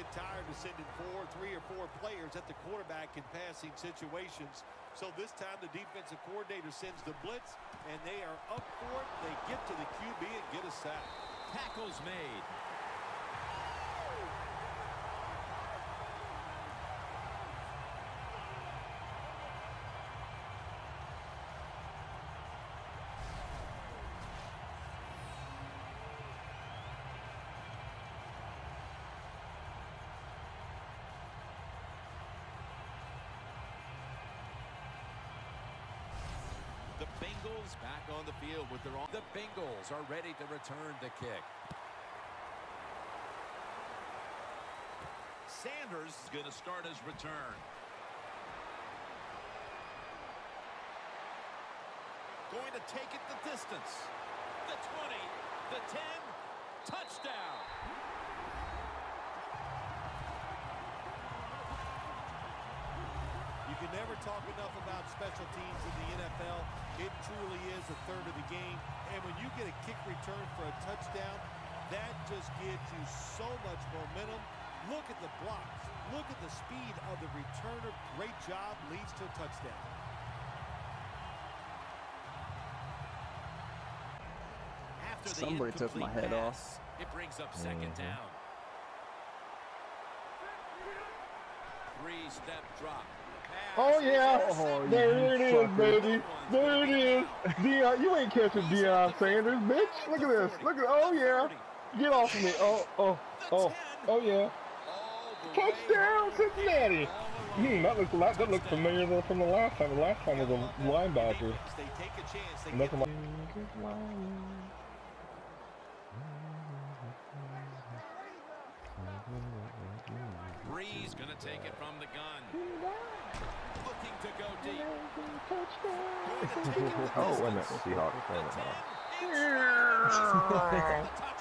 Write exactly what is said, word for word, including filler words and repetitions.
get tired of sending four, three or four players at the quarterback in passing situations. So this time the defensive coordinator sends the blitz, and they are up for it. They get to the Q B and get a sack. Tackles made. The Bengals back on the field with their own. The Bengals are ready to return the kick. Sanders is going to start his return. Going to take it the distance. The twenty, the ten, touchdown. You can never talk enough about special teams in the N F L. It truly is a third of the game. And when you get a kick return for a touchdown, that just gives you so much momentum. Look at the blocks. Look at the speed of the returner. Great job. Leads to a touchdown. After the Somebody took my head pass, off. It brings up second Mm-hmm. down. Three-step drop. Oh yeah, Oh, there it you is, fucker. baby. There it is. Deion, you ain't catching Deion Sanders, bitch. Look at this. Look at. Oh yeah. Get off of me. Oh oh oh oh yeah. Touchdown, Cincinnati. Hmm, that looks a lot. That looks familiar though from the last time. The last time was a linebacker. They take a chance. They Nothing get like. Breeze going to take it from the gun. Looking to go deep. Oh, wait a minute. Seahawks. Wait a minute. Touchdown.